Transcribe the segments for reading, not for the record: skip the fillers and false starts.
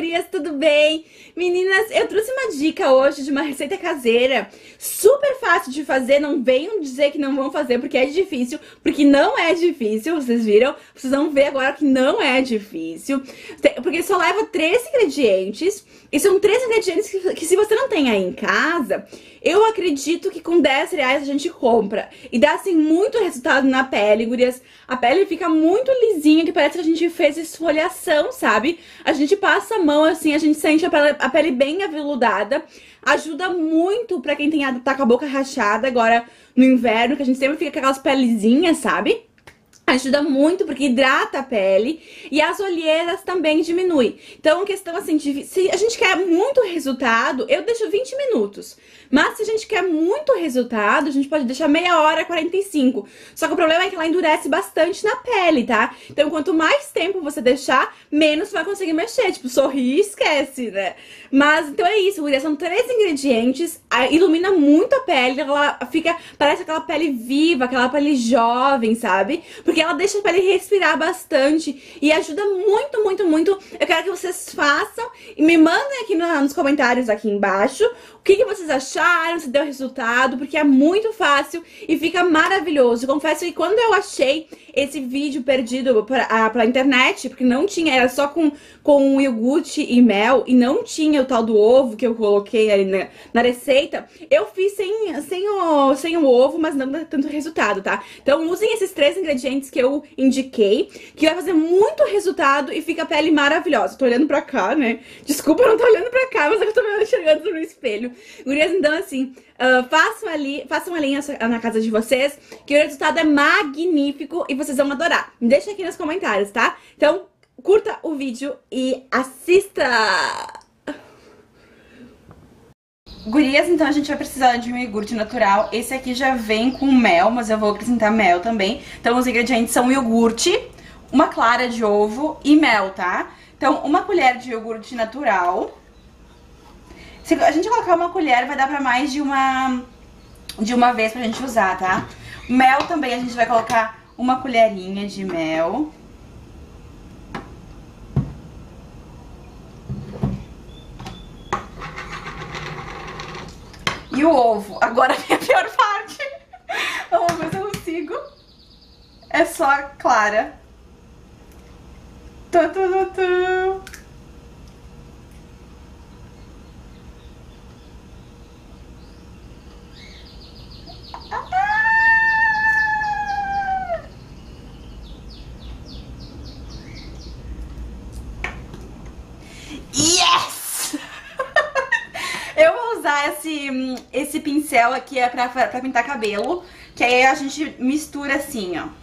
gurias, tudo bem? Meninas, eu trouxe uma dica hoje de uma receita caseira super fácil de fazer. Não venham dizer que não vão fazer porque é difícil, porque não é difícil, vocês viram? Vocês vão ver agora que não é difícil, porque só leva 3 ingredientes. E são 3 ingredientes que se você não tem aí em casa, eu acredito que com 10 reais a gente compra. E dá assim muito resultado na pele, gurias. A pele fica muito lisinha, que parece que a gente fez esfoliação, sabe? A gente passa a mão assim, a gente sente a pele bem aveludada. Ajuda muito pra quem tá com a boca rachada agora no inverno, que a gente sempre fica com aquelas pelezinhas, sabe? Ajuda muito porque hidrata a pele e as olheiras também diminui. Então, questão assim, se a gente quer muito resultado, eu deixo 20 minutos. Mas se a gente quer muito resultado, a gente pode deixar meia hora, 45. Só que o problema é que ela endurece bastante na pele, tá? Então, quanto mais tempo você deixar, menos você vai conseguir mexer. Tipo, sorrir e esquece, né? Mas, então é isso, gurias. São 3 ingredientes, ilumina muito a pele, ela fica, parece aquela pele viva, aquela pele jovem, sabe? Porque ela deixa a pele respirar bastante e ajuda muito, muito, muito. Eu quero que vocês façam e me mandem aqui nos comentários aqui embaixo o que vocês acharam, se deu resultado, porque é muito fácil e fica maravilhoso. Confesso que quando eu achei esse vídeo perdido pela internet, porque não tinha, era só com iogurte e mel e não tinha o tal do ovo que eu coloquei ali na receita, eu fiz sem o ovo, mas não dá tanto resultado, tá? Então usem esses 3 ingredientes que eu indiquei, que vai fazer muito resultado e fica a pele maravilhosa. Tô olhando pra cá, né? Desculpa, eu não tô olhando pra cá, mas eu tô me enxergando no espelho. Gurias, então assim, façam a linha na casa de vocês, que o resultado é magnífico e vocês vão adorar. Me deixa aqui nos comentários, tá? Então, curta o vídeo e assista! Gurias, então a gente vai precisar de um iogurte natural. Esse aqui já vem com mel, mas eu vou acrescentar mel também. Então os ingredientes são iogurte, uma clara de ovo e mel, tá? Então uma colher de iogurte natural. Se a gente colocar uma colher, vai dar pra mais de uma vez pra gente usar, tá? Mel também a gente vai colocar uma colherinha de mel. E o ovo. Agora vem a pior parte. Vamos ver se eu consigo. É só a clara. Yes! Eu vou usar esse pincel aqui pra pintar cabelo, que aí a gente mistura assim, ó.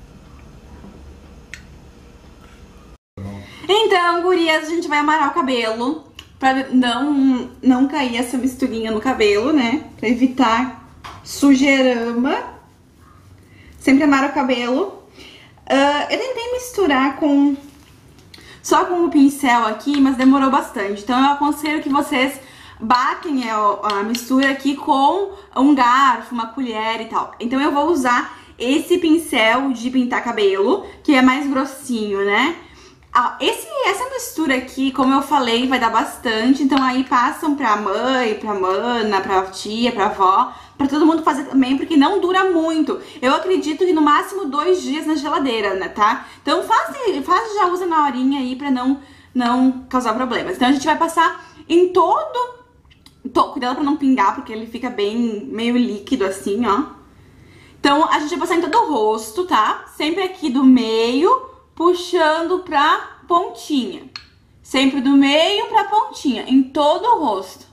Então, gurias, a gente vai amarrar o cabelo pra não cair essa misturinha no cabelo, né? Pra evitar sujeirama. Sempre amara o cabelo. Eu tentei misturar só com o pincel aqui, mas demorou bastante. Então eu aconselho que vocês batem a mistura aqui com um garfo, uma colher e tal. Então eu vou usar esse pincel de pintar cabelo, que é mais grossinho, né? Essa mistura aqui, como eu falei, vai dar bastante. Então aí passam pra mãe, pra mana, pra tia, pra avó, pra todo mundo fazer também, porque não dura muito. Eu acredito que no máximo 2 dias na geladeira, né, tá? Então faz já usa na horinha aí pra não causar problemas. Então a gente vai passar em todo... Cuidado pra não pingar, porque ele fica bem meio líquido assim, ó. Então a gente vai passar em todo o rosto, tá? Sempre aqui do meio, puxando pra pontinha. Sempre do meio pra pontinha, em todo o rosto.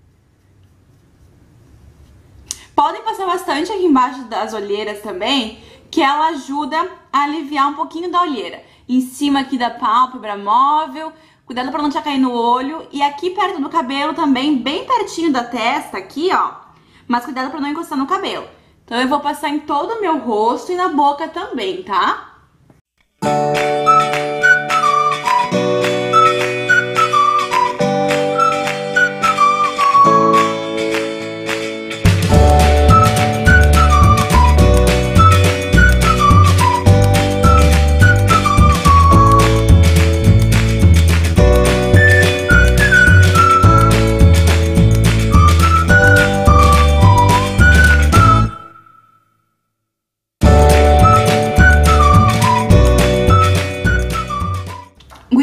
Podem passar bastante aqui embaixo das olheiras também, que ela ajuda a aliviar um pouquinho da olheira. Em cima aqui da pálpebra móvel, cuidado pra não te cair no olho. E aqui perto do cabelo também, bem pertinho da testa aqui, ó. Mas cuidado pra não encostar no cabelo. Então eu vou passar em todo o meu rosto e na boca também, tá?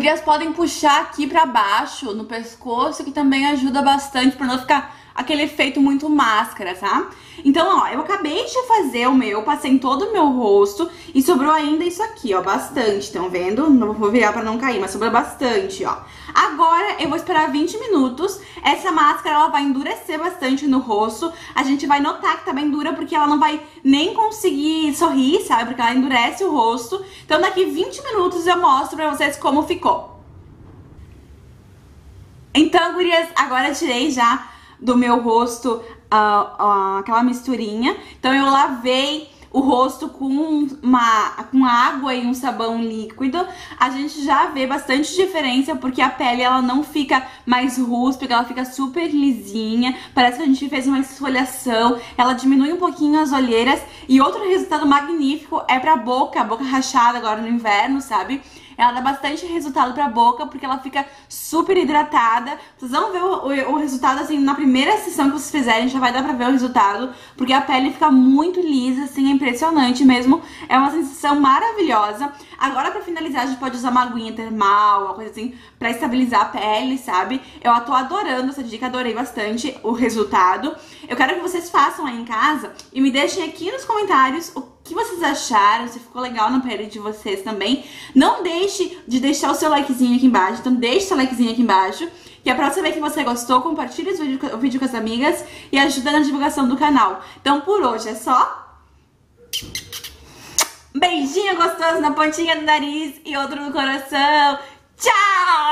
Gurias, podem puxar aqui pra baixo, no pescoço, que também ajuda bastante pra não ficar aquele efeito muito máscara, tá? Então, ó, eu acabei de fazer o meu, passei em todo o meu rosto e sobrou ainda isso aqui, ó, bastante, estão vendo? Não vou virar pra não cair, mas sobrou bastante, ó. Agora eu vou esperar 20 minutos, essa máscara ela vai endurecer bastante no rosto, a gente vai notar que tá bem dura porque ela não vai nem conseguir sorrir, sabe? Porque ela endurece o rosto. Então daqui 20 minutos eu mostro pra vocês como ficou. Então, gurias, agora eu tirei já do meu rosto aquela misturinha. Então eu lavei o rosto com água e um sabão líquido. A gente já vê bastante diferença porque a pele ela não fica mais rústica, ela fica super lisinha. Parece que a gente fez uma esfoliação, ela diminui um pouquinho as olheiras. E outro resultado magnífico é pra boca, a boca rachada agora no inverno, sabe? Ela dá bastante resultado pra boca, porque ela fica super hidratada. Vocês vão ver o resultado, assim, na primeira sessão que vocês fizerem, já vai dar pra ver o resultado, porque a pele fica muito lisa, assim, é impressionante mesmo. É uma sensação maravilhosa. Agora, pra finalizar, a gente pode usar uma aguinha termal, uma coisa assim, pra estabilizar a pele, sabe? Eu tô adorando essa dica, adorei bastante o resultado. Eu quero que vocês façam aí em casa e me deixem aqui nos comentários o que vocês acharam, se ficou legal na pele de vocês também. Não deixe de deixar o seu likezinho aqui embaixo, então deixe seu likezinho aqui embaixo, que é pra saber que você gostou, compartilhe o vídeo com as amigas e ajuda na divulgação do canal. Então por hoje é só. Beijinho gostoso na pontinha do nariz e outro no coração. Tchau!